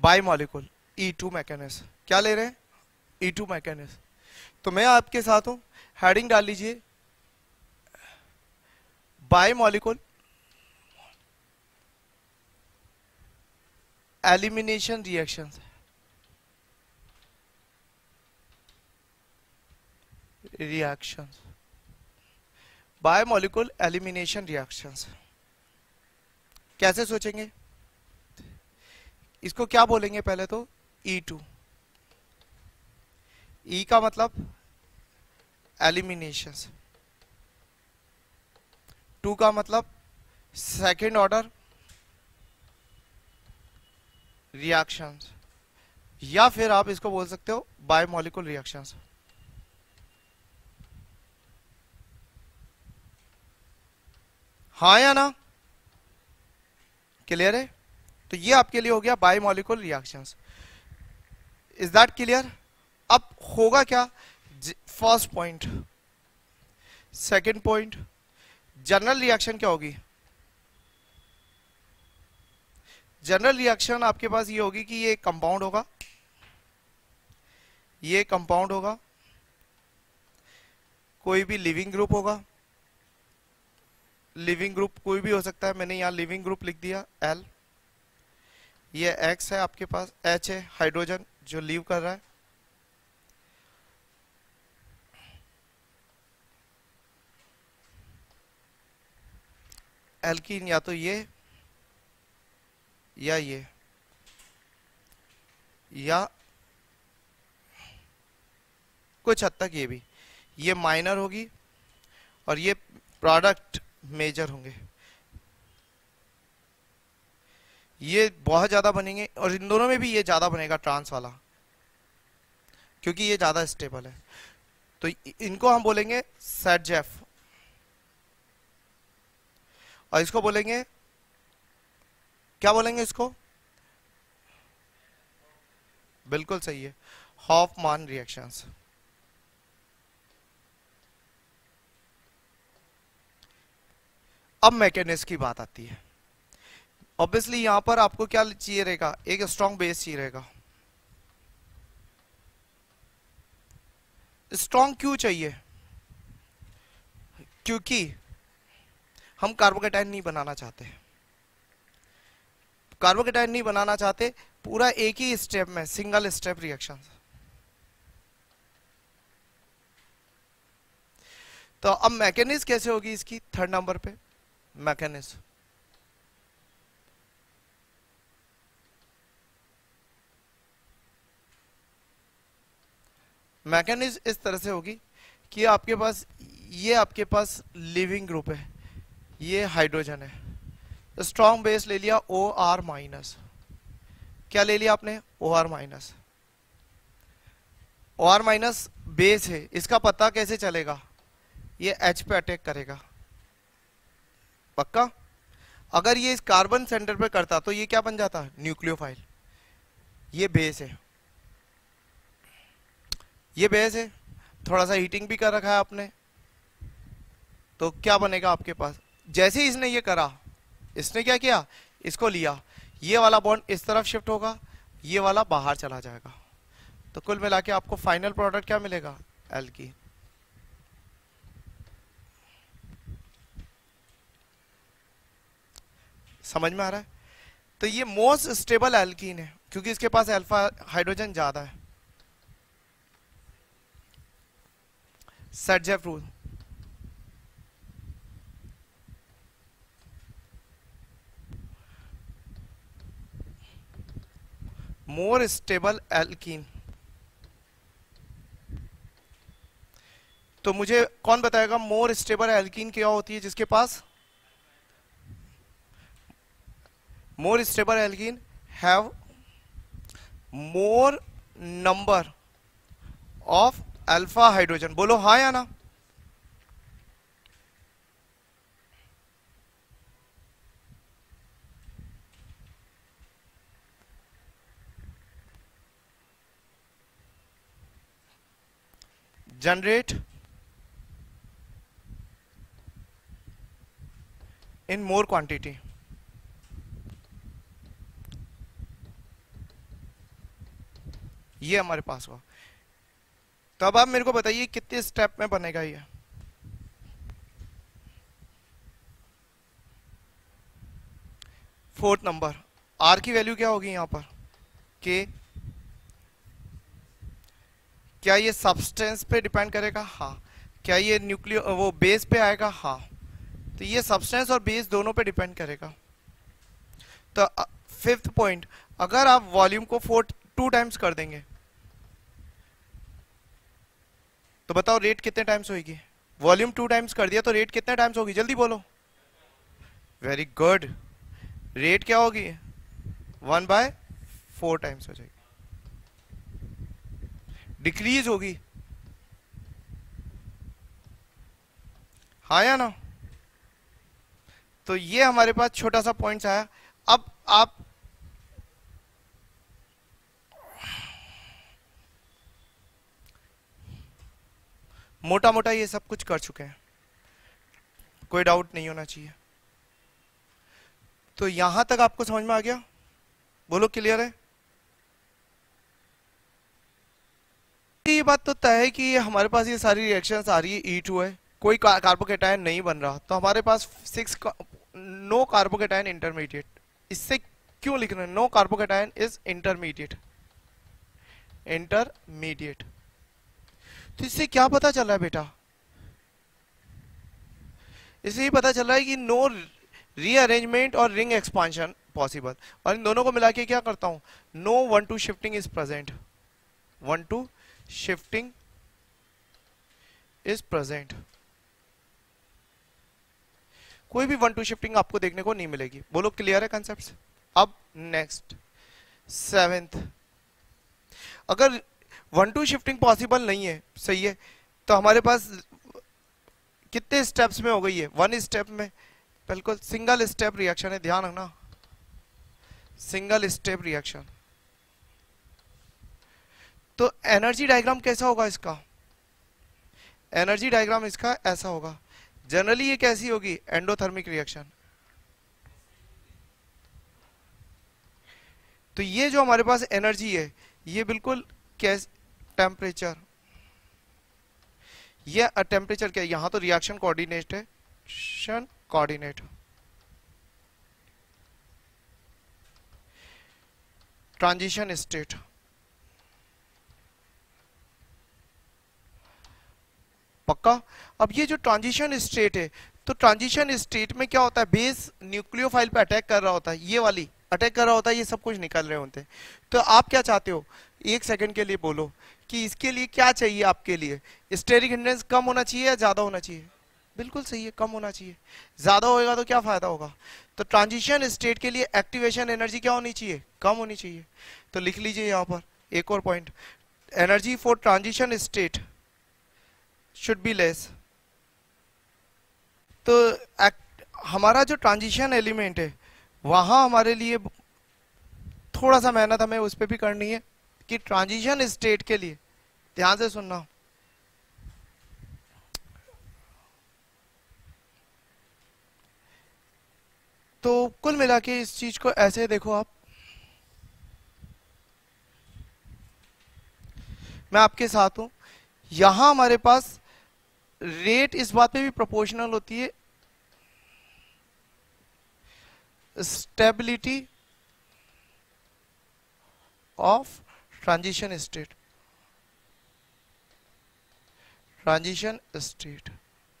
Bye molecule E2 mechanism, क्या ले रहे हैं? E2 mechanism. तो मैं आपके साथ हूं, हेडिंग डाल लीजिए bimolecular elimination reactions, reactions, bimolecular elimination reactions. कैसे सोचेंगे इसको, क्या बोलेंगे पहले तो? E2, E का मतलब एलिमिनेशंस, 2 का मतलब सेकेंड ऑर्डर रिएक्शंस, या फिर आप इसको बोल सकते हो बाय मॉलिक्यूल रिएक्शंस। हाँ या ना? क्लियर है? तो ये आपके लिए हो गया bimolecular reactions. Is that clear? अब होगा क्या? First point, second point, general reaction क्या होगी? जनरल रिएक्शन आपके पास ये होगी कि ये कंपाउंड होगा, ये कंपाउंड होगा, कोई भी लिविंग ग्रुप होगा, लिविंग ग्रुप कोई भी हो सकता है, मैंने यहां लिविंग ग्रुप लिख दिया L, ये X है आपके पास, H है हाइड्रोजन जो लीव कर रहा है, एल्कीन या तो ये या ये, या कुछ हद तक ये भी, ये माइनर होगी और ये प्रोडक्ट मेजर होंगे। ये बहुत ज्यादा बनेंगे और इन दोनों में भी ये ज्यादा बनेगा ट्रांस वाला, क्योंकि ये ज्यादा स्टेबल है। तो इनको हम बोलेंगे सेटजेफ, और इसको बोलेंगे, क्या बोलेंगे इसको? बिल्कुल सही है, हॉफमान रिएक्शंस। अब मैकेनिज्म की बात आती है। ऑब्वियसली यहां पर आपको क्या चाहिए रहेगा? एक स्ट्रॉन्ग बेस चाहिए रहेगा। स्ट्रॉन्ग क्यों चाहिए? क्योंकि हम कार्बोकेटाइन नहीं बनाना चाहते, कार्बोकेटाइन नहीं बनाना चाहते पूरा एक ही स्टेप में, सिंगल स्टेप रिएक्शन। तो अब मैकेनिज्म कैसे होगी इसकी? थर्ड नंबर पे मैकेनिज्म, मैकेनिज्म इस तरह से होगी कि आपके पास लिविंग ग्रुप है, ये हाइड्रोजन है, स्ट्रॉन्ग बेस ले लिया OR माइनस, क्या ले लिया आपने? OR minus, OR minus base है, इसका पता कैसे चलेगा? ये H पे अटैक करेगा, पक्का? अगर ये इस कार्बन सेंटर पे करता तो ये क्या बन जाता? न्यूक्लियोफाइल। ये बेस है, ये बेस है, थोड़ा सा हीटिंग भी कर रखा है आपने, तो क्या बनेगा आपके पास? जैसे ही इसने ये करा, इसने क्या किया? इसको लिया, ये वाला बॉन्ड इस तरफ शिफ्ट होगा, ये वाला बाहर चला जाएगा, तो कुल मिला के आपको फाइनल प्रोडक्ट क्या मिलेगा? एल्कीन। समझ में आ रहा है? तो ये मोस्ट स्टेबल एल्कीन है क्योंकि इसके पास अल्फा हाइड्रोजन ज्यादा है। Saytzeff rule, more stable alkene. तो मुझे कौन बताएगा मोर स्टेबल एल्कीन क्या होती है? जिसके पास more stable alkene have more number of alpha hydrogen. बोलो हाँ या ना? जनरेट in more quantity, ये हमारे पास हुआ। तो अब आप मेरे को बताइए कितने स्टेप में बनेगा ये। फोर्थ नंबर, आर की वैल्यू क्या होगी यहां पर, के। क्या ये सब्सटेंस पे डिपेंड करेगा, हाँ। क्या ये न्यूक्लियो वो बेस पे आएगा, हाँ। तो ये सब्सटेंस और बेस दोनों पे डिपेंड करेगा। तो फिफ्थ पॉइंट, अगर आप वॉल्यूम को 2 टाइम्स कर देंगे तो बताओ रेट कितने टाइम्स होगी। वॉल्यूम 2 टाइम्स कर दिया तो रेट कितने टाइम्स होगी, जल्दी बोलो। Very good. रेट क्या होगी, 1/4 टाइम्स हो जाएगी, डिक्रीज होगी, हाँ या ना। तो ये हमारे पास छोटा सा पॉइंट्स आया। अब आप मोटा मोटा ये सब कुछ कर चुके हैं, कोई डाउट नहीं होना चाहिए। तो यहां तक आपको समझ में आ गया, बोलो क्लियर है। ये बात तो तय है कि हमारे पास ये सारी रिएक्शंस आ रही है, E2 है, कोई कार्बोकेटायन नहीं बन रहा, तो हमारे पास 6 नो कार्बोकेटायन इंटरमीडिएट। इससे क्यों लिख रहे हैं, no carbocation is intermediate, intermediate. तो इससे क्या पता चल रहा है बेटा, इससे ये पता चल रहा है कि नो रीअरेंजमेंट और रिंग एक्सपांशन पॉसिबल। और इन दोनों को मिला के क्या करता हूं, no 1-2 shifting is present, 1-2 shifting is present. कोई भी 1-2 शिफ्टिंग आपको देखने को नहीं मिलेगी, बोलो क्लियर है कंसेप्ट। अब नेक्स्ट 7th, अगर 1-2 शिफ्टिंग पॉसिबल नहीं है, सही है, तो हमारे पास कितने स्टेप्स में हो गई है, 1 स्टेप में, बिल्कुल सिंगल स्टेप रिएक्शन है, ध्यान रखना, सिंगल स्टेप रिएक्शन। तो एनर्जी डायग्राम कैसा होगा इसका, एनर्जी डायग्राम इसका ऐसा होगा। जनरली ये कैसी होगी, एंडोथर्मिक रिएक्शन। तो ये जो हमारे पास एनर्जी है, ये बिल्कुल कैस टेम्परेचर, ये टेम्परेचर क्या है, यहां तो रिएक्शन कोऑर्डिनेट है, कोऑर्डिनेट, ट्रांजिशन स्टेट, पक्का। अब ये जो ट्रांजिशन स्टेट है, तो ट्रांजिशन स्टेट में क्या होता है, बेस न्यूक्लियोफाइल पे अटैक कर रहा होता है, ये वाली अटैक कर रहा होता है, ये सब कुछ निकल रहे होते हैं। तो आप क्या चाहते हो, 1 सेकंड के लिए बोलो कि इसके लिए क्या चाहिए आपके लिए, स्टेरिक हिंड्रेंस कम होना चाहिए या ज्यादा होना चाहिए, बिल्कुल सही है, कम होना चाहिए। ज्यादा होएगा तो क्या फायदा होगा, तो ट्रांजिशन स्टेट के लिए एक्टिवेशन एनर्जी क्या होनी चाहिए, कम होनी चाहिए। तो लिख लीजिए यहां पर एक और point, energy for transition state should be less. तो हमारा जो ट्रांजिशन एलिमेंट है, वहां हमारे लिए थोड़ा सा मेहनत हमें उस पर भी करनी है कि ट्रांजिशन स्टेट के लिए, ध्यान से सुनना, तो कुल मिला के इस चीज को ऐसे देखो आप, मैं आपके साथ हूं, यहां हमारे पास रेट इस बात पे भी प्रोपोर्शनल होती है, stability of transition state, transition state.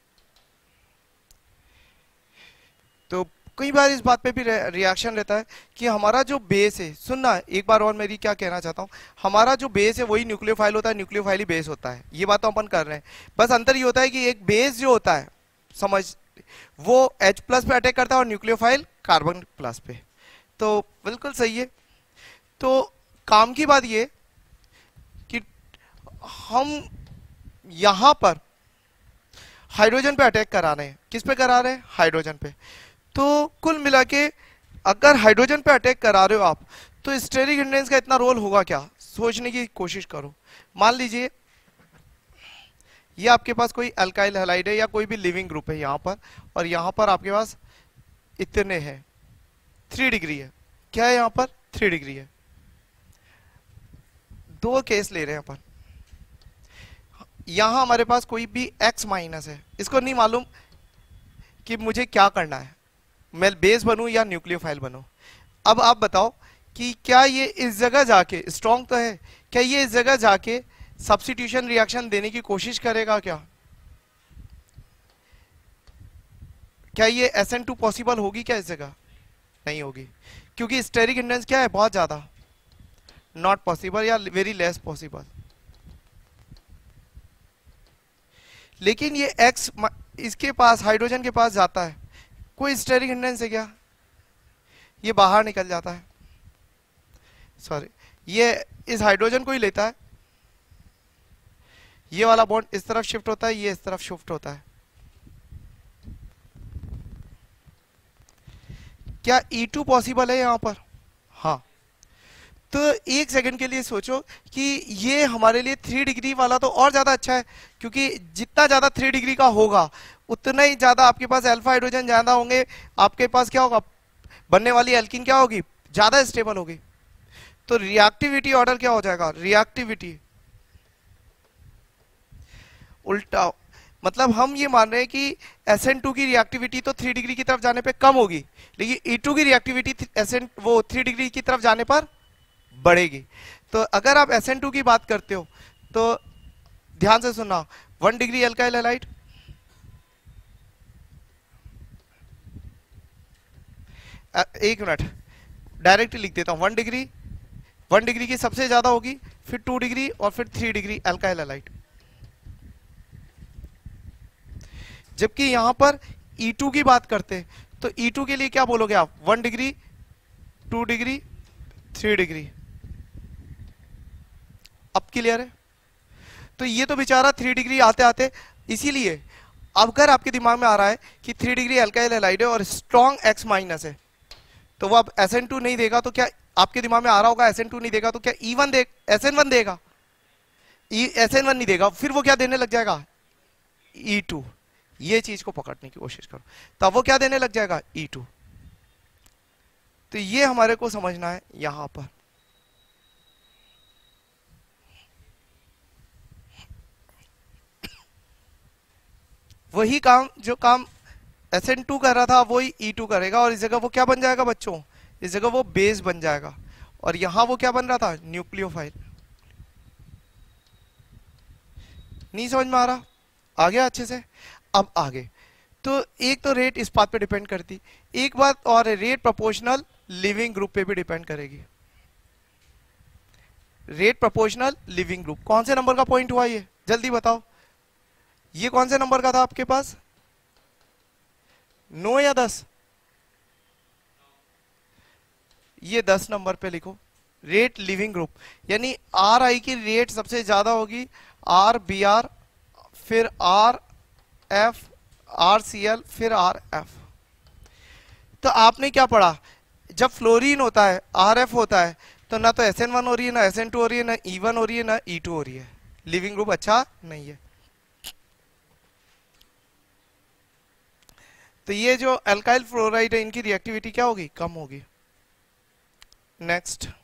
तो कई बार इस बात पे भी रिएक्शन रहता है कि हमारा जो बेस है, सुनना एक बार और, मेरी क्या कहना चाहता हूं, हमारा जो बेस है वही न्यूक्लियोफाइल होता है, न्यूक्लियोफाइल ही बेस होता है, ये बात तो अपन कर रहे हैं। बस अंतर ये होता है कि एक बेस जो होता है, समझ, वो H+ पे अटैक करता है और न्यूक्लियोफाइल कार्बन प्लस पे। तो बिल्कुल सही है। तो काम की बात ये कि हम यहां पर हाइड्रोजन पे अटैक करा रहे हैं, किस पे करा रहे हैं, हाइड्रोजन पे। तो कुल मिला के अगर हाइड्रोजन पे अटैक करा रहे हो आप, तो स्टेरिक हिंड्रेंस का इतना रोल होगा क्या, सोचने की कोशिश करो। मान लीजिए ये आपके पास कोई अल्काइल हैलाइड है या कोई भी लिविंग ग्रुप है यहां पर, और यहां पर आपके पास इतने हैं, 3 डिग्री है, क्या है यहां पर 3 डिग्री है। दो केस ले रहे हैं अपन। यहां हमारे पास कोई भी x माइनस है, इसको नहीं मालूम कि मुझे क्या करना है, मैं बेस बनूं या न्यूक्लियोफाइल बनूं। अब आप बताओ कि क्या ये इस जगह जाके, स्ट्रॉन्ग तो है, क्या ये इस जगह जाके सब्स्टिट्यूशन रिएक्शन देने की कोशिश करेगा? क्या ये SN2 पॉसिबल होगी क्या इस जगह? नहीं होगी, क्योंकि स्टेरिक हिंड्रेंस क्या है, बहुत ज्यादा, नॉट पॉसिबल या वेरी लेस पॉसिबल। लेकिन ये X इसके पास, हाइड्रोजन के पास जाता है, कोई स्टेरिक हिंड्रेंस है क्या? ये बाहर निकल जाता है, सॉरी, ये इस हाइड्रोजन को ही लेता है, ये वाला बॉन्ड इस तरफ शिफ्ट होता है, ये इस तरफ शिफ्ट होता है। क्या E2 पॉसिबल है यहां पर? हाँ। तो एक सेकंड के लिए सोचो कि ये हमारे लिए 3 डिग्री वाला तो और ज्यादा अच्छा है, क्योंकि जितना ज्यादा 3 डिग्री का होगा उतना ही ज्यादा आपके पास अल्फा हाइड्रोजन ज्यादा होंगे, आपके पास क्या होगा, बनने वाली एल्कीन क्या होगी, ज्यादा स्टेबल होगी। तो रिएक्टिविटी ऑर्डर क्या हो जाएगा, रिएक्टिविटी उल्टा, मतलब हम ये मान रहे हैं कि SN2 की रिएक्टिविटी तो 3 डिग्री की तरफ जाने पे कम होगी, लेकिन E2 की रिएक्टिविटी वो 3 डिग्री की तरफ जाने पर बढ़ेगी। तो अगर आप SN2 की बात करते हो तो ध्यान से सुनना, 1 डिग्री अल्काइल हैलाइड, एक मिनट डायरेक्ट लिख देता हूं, 1 डिग्री की सबसे ज्यादा होगी, फिर 2 डिग्री और फिर 3 डिग्री अल्काइल हैलाइड। जबकि यहां पर E2 की बात करते हैं तो E2 के लिए क्या बोलोगे आप, 1 डिग्री, 2 डिग्री, 3 डिग्री। अब क्लियर है? तो ये तो बेचारा 3 डिग्री आते आते, इसीलिए अगर आपके दिमाग में आ रहा है कि 3 डिग्री अल्काइल हैलाइड है और स्ट्रॉन्ग X माइनस है, तो वो अब SN2 नहीं देगा, तो क्या आपके दिमाग में आ रहा होगा SN2 नहीं देगा तो क्या E1 दे, SN1 देगा? SN1 नहीं देगा, फिर वो क्या देने लग जाएगा, E2। ये चीज को पकड़ने की कोशिश करो, तब वो क्या देने लग जाएगा, E2। तो ये हमारे को समझना है यहां पर। वही काम जो काम SN2 कर रहा था वही E2 करेगा, और इस जगह वो क्या बन जाएगा बच्चों, इस जगह वो बेस बन जाएगा, और यहां वो क्या बन रहा था, न्यूक्लियोफाइल। नहीं समझ में आ रहा? आ गया अच्छे से? अब आगे तो एक तो रेट इस बात पे डिपेंड करती, एक बात और है, रेट प्रोपोर्शनल लिविंग ग्रुप पे भी डिपेंड करेगी। रेट प्रोपोर्शनल लिविंग ग्रुप कौन से नंबर का पॉइंट हुआ, ये जल्दी बताओ, ये कौन से नंबर का था आपके पास, 9 या 10? ये 10 नंबर पे लिखो, रेट लिविंग ग्रुप, यानी RI की रेट सबसे ज्यादा होगी, RBr, फिर RF, RCl, फिर RF। तो आपने क्या पढ़ा, जब फ्लोरीन होता है, RF होता है, तो ना तो SN1 हो रही है, ना SN2 हो रही है, ना E1 हो रही है, ना E2 हो रही है, लिविंग ग्रुप अच्छा नहीं है। तो ये जो अल्काइल फ्लोराइड है, इनकी रिएक्टिविटी क्या होगी, कम होगी। नेक्स्ट,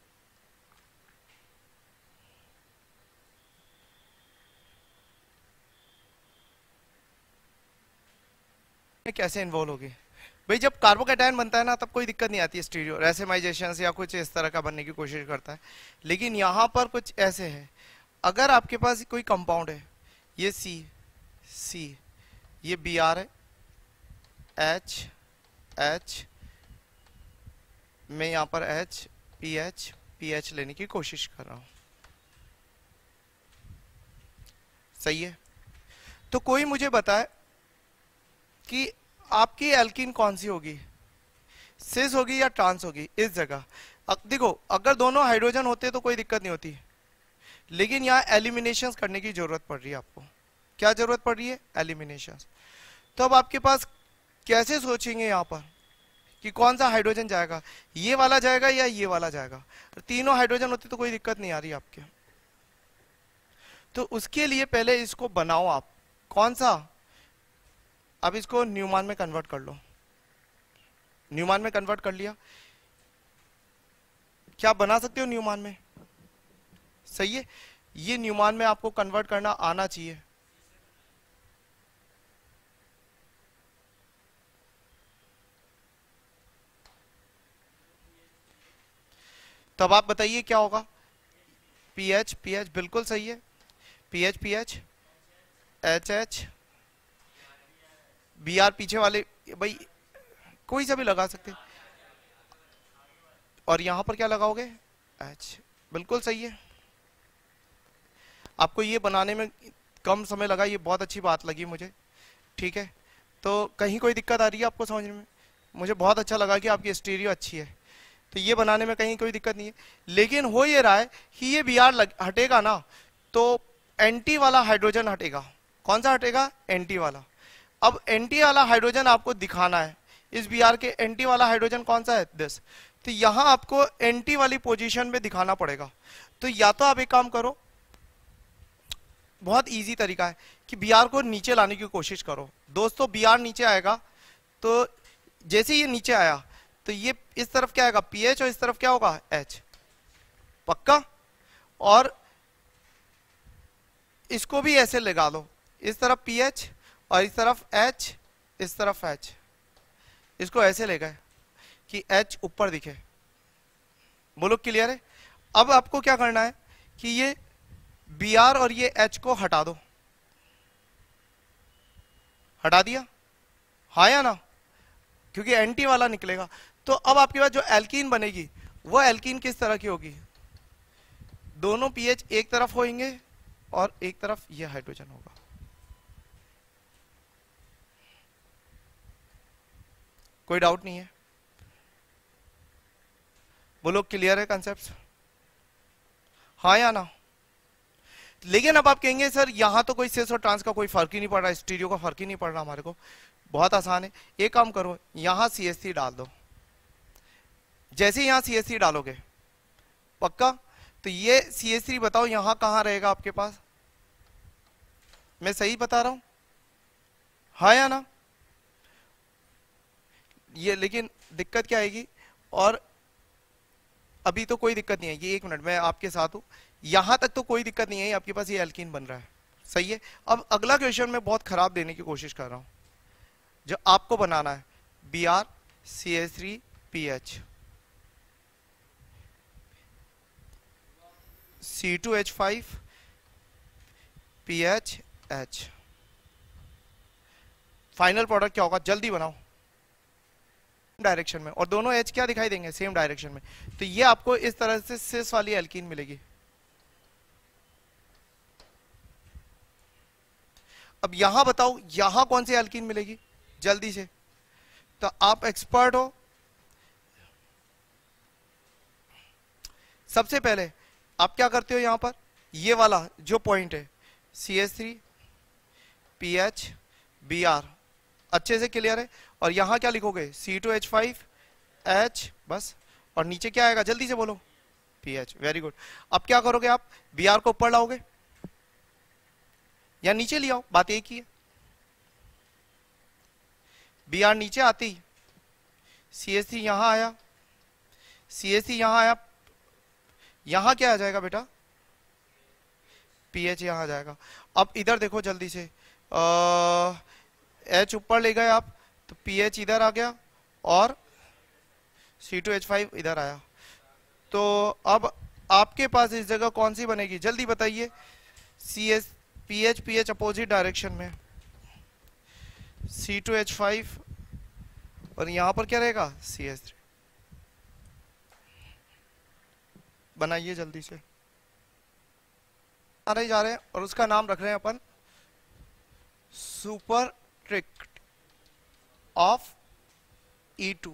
कैसे इन्वॉल्व होगी भाई, जब कार्बोकैटायन बनता है ना तब कोई दिक्कत नहीं आती है, स्टीरियो रेसिमाइजेशन या कुछ इस तरह का बनने की कोशिश करता है। लेकिन यहां पर कुछ ऐसे है, अगर आपके पास कोई कंपाउंड है, ये C, ये Br है, H, मैं यहां पर PH लेने की कोशिश कर रहा हूं, सही है? तो कोई मुझे बताए कि आपकी एल्कीन कौन सी होगी, सिस होगी या ट्रांस होगी इस जगह। देखो अगर दोनों हाइड्रोजन होते तो कोई दिक्कत नहीं होती, लेकिन यहाँ एलिमिनेशन करने की जरूरत पड़ रही है आपको। क्या जरूरत पड़ रही है, एलिमिनेशन। तो अब आपके पास कैसे सोचेंगे यहाँ पर कि कौन सा हाइड्रोजन जाएगा, ये वाला जाएगा या ये वाला जाएगा? तीनों हाइड्रोजन होते तो कोई दिक्कत नहीं आ रही आपके। तो उसके लिए पहले इसको बनाओ आप, कौन सा, अब इसको न्यूमान में कन्वर्ट कर लो। न्यूमान में कन्वर्ट कर लिया, क्या बना सकते हो न्यूमान में, सही है, ये न्यूमान में आपको कन्वर्ट करना आना चाहिए। तब आप बताइए क्या होगा। पीएच पीएच बिल्कुल सही है, PH PH, H H, B R पीछे वाले भाई कोई सा भी लगा सकते हैं। और यहां पर क्या लगाओगे, एच, बिल्कुल सही है। आपको ये बनाने में कम समय लगा, ये बहुत अच्छी बात लगी मुझे। ठीक है, तो कहीं कोई दिक्कत आ रही है आपको समझने में? मुझे बहुत अच्छा लगा कि आपकी स्टीरियो अच्छी है, तो ये बनाने में कहीं कोई दिक्कत नहीं है। लेकिन हो ये रहा है कि ये बी आर हटेगा ना, तो एंटी वाला हाइड्रोजन हटेगा। कौन सा हटेगा, एंटी वाला। अब एंटी वाला हाइड्रोजन आपको दिखाना है, इस बी आर के एंटी वाला हाइड्रोजन कौन सा है, दिस। तो यहां आपको एंटी वाली पोजीशन में दिखाना पड़ेगा। तो या तो आप एक काम करो, बहुत इजी तरीका है कि बी आर को नीचे लाने की कोशिश करो। दोस्तों बी आर नीचे आएगा, तो जैसे ये नीचे आया तो ये इस तरफ क्या आएगा, पीएच, और इस तरफ क्या होगा, एच, पक्का। और इसको भी ऐसे लगा लो, इस तरफ पीएच और इस तरफ एच, इस तरफ एच, इसको ऐसे ले गए कि एच ऊपर दिखे। बोलो क्लियर है? अब आपको क्या करना है कि ये बी आर और ये एच को हटा दो। हटा दिया, हाँ या ना, क्योंकि एंटी वाला निकलेगा। तो अब आपके पास जो एल्कीन बनेगी वो एल्कीन किस तरह की होगी, दोनों पीएच एक तरफ होंगे और एक तरफ ये हाइड्रोजन होगा। कोई डाउट नहीं है? बोलो क्लियर है कंसेप्ट, हाँ या ना? लेकिन अब आप कहेंगे सर यहां तो कोई सिस और ट्रांस का कोई फर्क ही नहीं पड़ रहा, स्टीरियो का फर्क ही नहीं पड़ रहा हमारे को। बहुत आसान है, एक काम करो, यहां CH3 डाल दो। जैसे ही यहां CH3 डालोगे, पक्का, तो ये CH3 बताओ यहां कहां रहेगा आपके पास? मैं सही बता रहा हूं, हाँ या ना? ये लेकिन दिक्कत क्या आएगी, और अभी तो कोई दिक्कत नहीं है, ये 1 मिनट मैं आपके साथ हूं, यहां तक तो कोई दिक्कत नहीं है, आपके पास ये एल्कीन बन रहा है, सही है। अब अगला क्वेश्चन मैं बहुत खराब देने की कोशिश कर रहा हूं, जो आपको बनाना है, Br CH3 PH, C2H5 PH H, final product क्या होगा, जल्दी बनाओ। डायरेक्शन में, और दोनों एच क्या दिखाई देंगे, सेम डायरेक्शन में। तो ये आपको इस तरह से सिस वाली एल्कीन मिलेगी। अब यहां बताओ यहां कौन सी एल्कीन मिलेगी, जल्दी से, तो आप एक्सपर्ट हो। सबसे पहले आप क्या करते हो, यहां पर ये वाला जो पॉइंट है CH3 PH Br, अच्छे से क्लियर है। और यहां क्या लिखोगे, C2H5 H, बस। और नीचे क्या आएगा, जल्दी से बोलो, PH, वेरी गुड। अब क्या करोगे, आप Br को ऊपर लाओगे या नीचे ले आओ, बात एक ही है। Br नीचे आती, CH3 यहां आया, CH3 यहां आया, यहां क्या आ जाएगा बेटा, PH यहां आ जाएगा। अब इधर देखो जल्दी से, H ऊपर ले गए आप, तो PH इधर आ गया और C2H5 इधर आया। तो अब आपके पास इस जगह कौन सी बनेगी, जल्दी बताइए। PH अपोजिट डायरेक्शन में, C2H5 और यहां पर क्या रहेगा, CH3। बनाइए जल्दी से, आ रहे जा रहे हैं, और उसका नाम रख रहे हैं अपन सुपर ट्रिक ऑफ E2।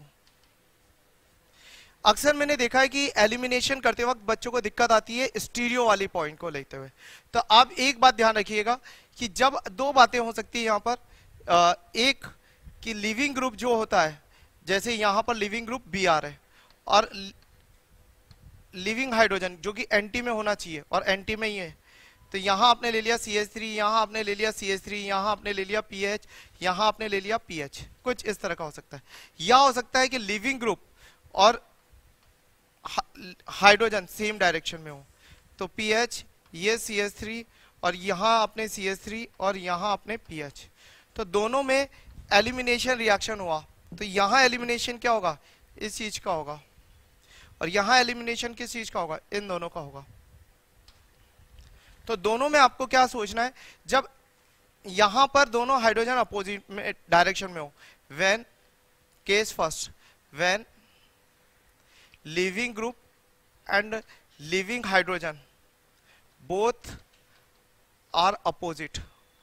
अक्सर मैंने देखा है कि एलिमिनेशन करते वक्त बच्चों को दिक्कत आती है स्टीरियो वाली पॉइंट को लेते हुए। तो आप एक बात ध्यान रखिएगा कि जब दो बातें हो सकती है यहां पर, एक कि लिविंग ग्रुप जो होता है, जैसे यहां पर लिविंग ग्रुप Br है, और लिविंग हाइड्रोजन जो कि एंटी में होना चाहिए और एंटी में ही है, तो यहां आपने ले लिया CH3, यहां आपने ले लिया CH3, यहां आपने ले लिया PH, यहां आपने ले लिया PH, कुछ इस तरह का हो सकता है। या हो सकता है कि लिविंग ग्रुप और हाइड्रोजन सेम डायरेक्शन में हो, तो पीएच, ये CH3 और यहाँ अपने CH3 और यहाँ अपने पीएच, तो दोनों में एलिमिनेशन रिएक्शन हुआ, तो यहाँ एलिमिनेशन क्या होगा, इस चीज का होगा, और यहाँ एलिमिनेशन किस चीज का होगा, इन दोनों का होगा। तो दोनों में आपको क्या सोचना है, जब यहां पर दोनों हाइड्रोजन अपोजिट में डायरेक्शन में हो, when case first, when leaving group and leaving hydrogen both are opposite,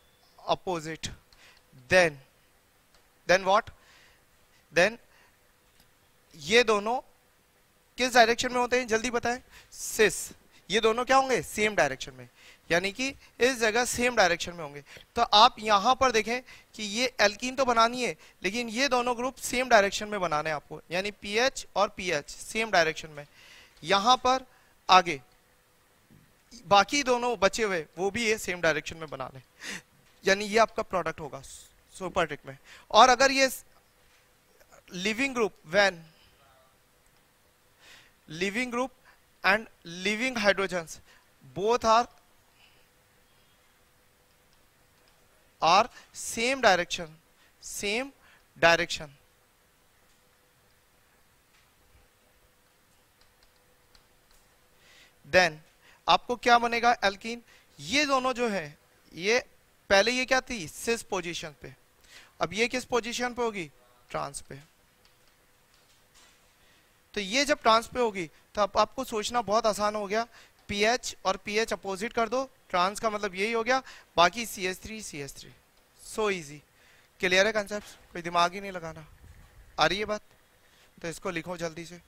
then what, then ये दोनों किस डायरेक्शन में होते हैं, जल्दी बताएं, सिस, ये दोनों क्या होंगे, सेम डायरेक्शन में, यानी कि इस जगह सेम डायरेक्शन में होंगे। तो आप यहां पर देखें कि ये एल्कीन तो बनानी है, लेकिन ये दोनों ग्रुप सेम डायरेक्शन में बनाने हैं आपको, यानी पीएच और पीएच सेम डायरेक्शन में। यहां पर आगे बाकी दोनों बचे हुए वो भी ये सेम डायरेक्शन में बनाने, यानी ये आपका प्रोडक्ट होगा सुपरट्रिक में। और अगर ये leaving group, when leaving group and living hydrogens both are same direction, then आपको क्या बनेगा, एल्कीन। ये दोनों जो है, ये पहले ये क्या थी, सिस पोजीशन पे, अब ये किस पोजीशन पे होगी, ट्रांस पे। तो ये जब ट्रांस पे होगी तो अब आपको सोचना बहुत आसान हो गया, पीएच और पीएच अपोजिट कर दो, ट्रांस का मतलब यही हो गया, बाकी CH3, सो इजी। क्लियर है कंसेप्ट, कोई दिमाग ही नहीं लगाना, आ रही है बात, तो इसको लिखो जल्दी से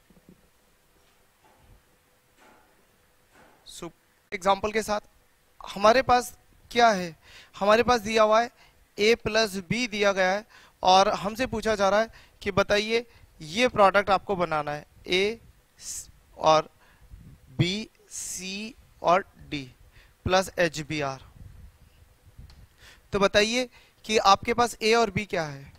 एग्जाम्पल के साथ। हमारे पास क्या है, हमारे पास दिया हुआ है A+B दिया गया है, और हमसे पूछा जा रहा है कि बताइए ये प्रोडक्ट आपको बनाना है, A और B, C और D प्लस HBr। तो बताइए कि आपके पास A और B क्या है।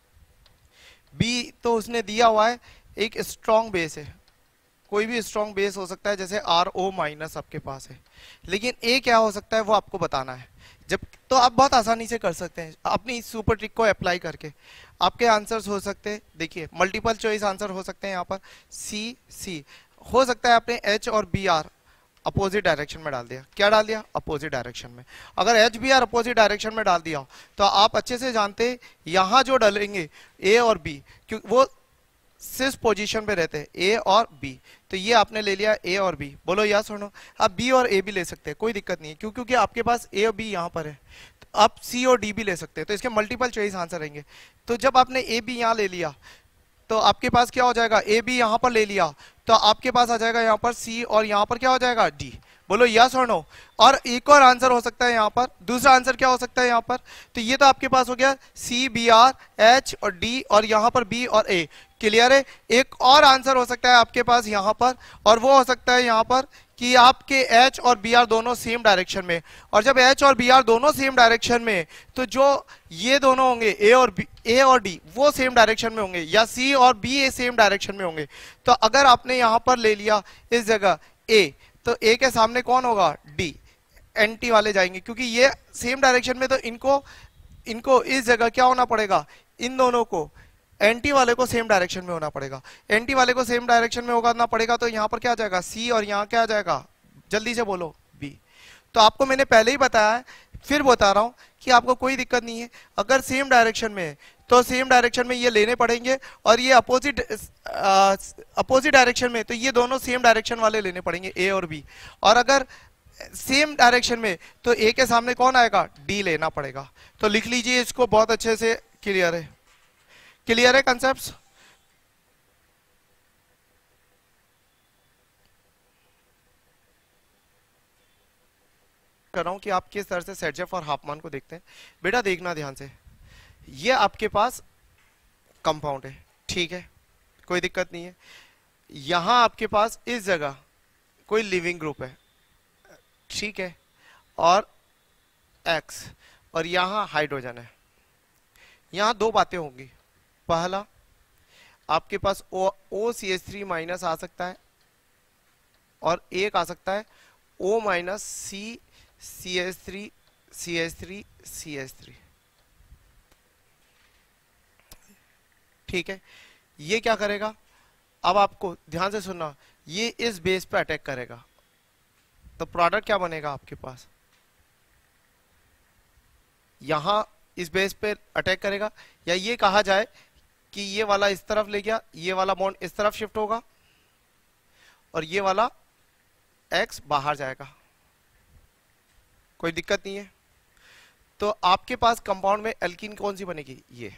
B तो उसने दिया हुआ है एक स्ट्रॉन्ग बेस है, कोई भी स्ट्रॉन्ग बेस हो सकता है, जैसे RO- आपके पास है, लेकिन A क्या हो सकता है वो आपको बताना है। जब तो आप बहुत आसानी से कर सकते हैं अपनी इस सुपर ट्रिक को अप्लाई करके। आपके आंसर्स हो सकते हैं, देखिए मल्टीपल चॉइस आंसर हो सकते हैं, यहाँ पर C हो सकता है आपने H और BR अपोजिट डायरेक्शन में डाल दिया, क्या डाल दिया, अपोजिट डायरेक्शन में। अगर HBr अपोजिट डायरेक्शन में डाल दिया तो आप अच्छे से जानते यहां जो डालेंगे A और B, क्योंकि वो सिस पोजीशन पे रहते हैं, A और B, तो ये आपने ले लिया A और B, बोलो या सुनो। आप B और A भी ले सकते हैं, कोई दिक्कत नहीं है, क्योंकि आपके पास A और B यहाँ पर है, तो आप C और D भी ले सकते हैं, तो इसके मल्टीपल चॉइस आंसर रहेंगे। तो जब आपने A B यहाँ ले लिया तो आपके पास क्या हो जाएगा, A B यहाँ पर ले लिया तो आपके पास आ जाएगा यहाँ पर C, और यहाँ पर क्या हो जाएगा D, बोलो यस और नो। और एक और आंसर हो सकता है यहाँ पर, दूसरा आंसर क्या हो सकता है यहाँ पर, तो ये तो आपके पास हो गया C, BR, H और D, और यहाँ पर B और A। क्लियर है। एक और आंसर हो सकता है आपके पास यहाँ पर, और वो हो सकता है यहाँ पर कि आपके H और BR दोनों सेम डायरेक्शन में, और जब H और BR दोनों सेम डायरेक्शन में, तो जो ये दोनों होंगे A और D वो सेम डायरेक्शन में होंगे, या C और B सेम डायरेक्शन में होंगे। तो अगर आपने यहाँ पर ले लिया इस जगह A, तो A के सामने कौन होगा, D, एंटी वाले जाएंगे, क्योंकि ये सेम डायरेक्शन में, तो इनको इस जगह क्या होना पड़ेगा, इन दोनों को एंटी वाले को सेम डायरेक्शन में होना पड़ेगा। एंटी वाले को सेम डायरेक्शन में होना पड़ेगा, तो यहाँ पर क्या आ जाएगा C, और यहाँ क्या आ जाएगा, जल्दी से बोलो B। तो आपको मैंने पहले ही बताया है, फिर बता रहा हूं कि आपको कोई दिक्कत नहीं है, अगर सेम डायरेक्शन में है तो सेम डायरेक्शन में ये लेने पड़ेंगे, और ये अपोजिट डायरेक्शन में तो ये दोनों सेम डायरेक्शन वाले लेने पड़ेंगे, A और B। और अगर सेम डायरेक्शन में तो A के सामने कौन आएगा, D लेना पड़ेगा। तो लिख लीजिए इसको, बहुत अच्छे से क्लियर है, क्लियर है कंसेप्ट। कर रहा हूं कि आप किस तरह से सेटजेफ और हाफमान को देखते हैं। बेटा देखना ध्यान से, ये आपके पास कंपाउंड है, ठीक है, कोई दिक्कत नहीं है। यहां आपके पास इस जगह कोई लिविंग ग्रुप है, ठीक है, और X, और यहां हाइड्रोजन है। यहां दो बातें होंगी, पहला आपके पास OCH3- आ सकता है, और एक आ सकता है O minus C CH3 CH3 CH3। ठीक है, ये क्या करेगा, अब आपको ध्यान से सुनना, ये इस बेस पे अटैक करेगा, तो प्रोडक्ट क्या बनेगा आपके पास, यहां इस बेस पे अटैक करेगा, या ये कहा जाए कि ये वाला इस तरफ ले गया, ये वाला बॉन्ड इस तरफ शिफ्ट होगा और ये वाला X बाहर जाएगा, कोई दिक्कत नहीं है। तो आपके पास कंपाउंड में एल्कीन कौन सी बनेगी, ये।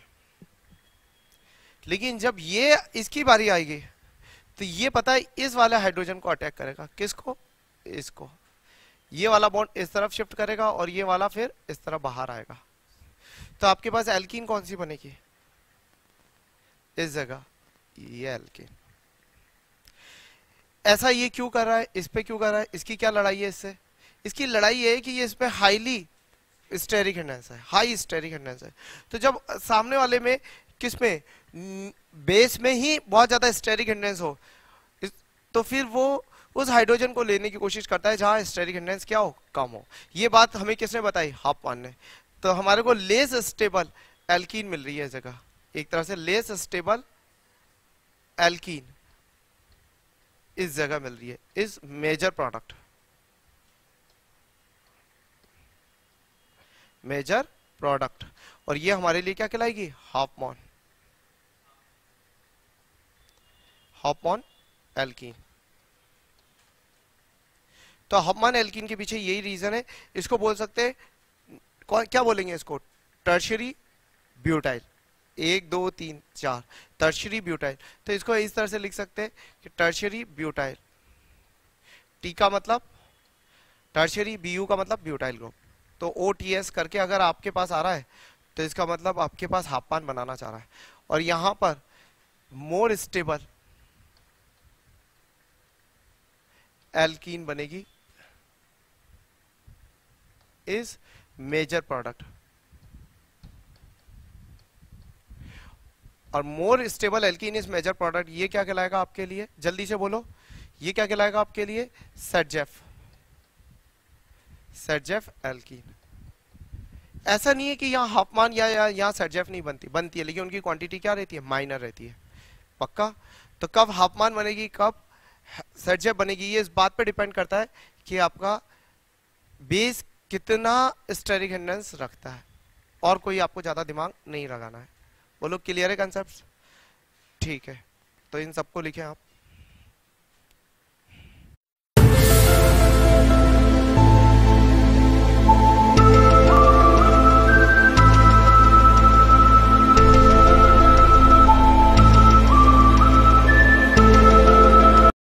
लेकिन जब ये इसकी बारी आएगी तो ये पता है इस वाले हाइड्रोजन को अटैक करेगा, किसको, इसको। ये वाला बॉन्ड इस तरफ शिफ्ट करेगा और ये वाला फिर इस तरफ बाहर आएगा। तो आपके पास एल्कीन कौन सी बनेगी, इस जगह ये एल्कीन। ऐसा ये क्यों कर रहा है, इस पे क्यों कर रहा है, इसकी क्या लड़ाई है इससे, इसकी लड़ाई है कि ये इस पे हाईली स्टेरिक हिंडेंस है, हाई स्टेरिक हिंडेंस है। तो जब सामने वाले में किसमें, बेस में ही बहुत ज्यादा स्टेरिक हिंडेंस हो, तो फिर वो उस हाइड्रोजन को लेने की कोशिश करता है जहां स्टेरिक हिंडेंस क्या हो, कम हो। ये बात हमें किसने बताई, हाफमान ने। तो हमारे को लेस स्टेबल एल्कीन मिल रही है जगह, एक तरह से लेस स्टेबल एल्कीन इस जगह मिल रही है, इस मेजर प्रोडक्ट, मेजर प्रोडक्ट। और ये हमारे लिए क्या कहलाएगी, हाफमान, हाफमान एल्कीन। तो हाफमान एल्कीन के पीछे यही रीजन है, इसको बोल सकते हैं, क्या बोलेंगे इसको, टर्शियरी ब्यूटाइल, 1 2 3 4 टर्शियरी ब्यूटाइल। तो इसको इस तरह से लिख सकते हैं कि टर्शियरी ब्यूटाइल, टी का मतलब टर्शियरी, बीयू का मतलब ब्यूटाइल ग्रुप। तो OTS करके अगर आपके पास आ रहा है तो इसका मतलब आपके पास हाफमान बनाना चाह रहा है। और यहां पर मोर स्टेबल एल्कीन बनेगी इस मेजर प्रोडक्ट। और more stable alkene is major product, ये क्या कहलाएगा आपके लिए, जल्दी से बोलो, ये क्या कहलाएगा आपके लिए, सेटजेफ, सेटजेफ एल्कीन। ऐसा नहीं है कि यहाँ हाफमान या यहाँ सेटजेफ नहीं बनती, बनती है, लेकिन उनकी क्वांटिटी क्या रहती है, माइनर रहती है। पक्का। तो कब हाफमान बनेगी, कब सेटजेफ बनेगी, ये इस बात पे डिपेंड करता है कि आपका बेस कितना स्टेरिक हिंडेंस रखता है, और कोई आपको ज्यादा दिमाग नहीं लगाना है। बोलो क्लियर है कंसेप्ट, ठीक है। तो इन सबको लिखें आप।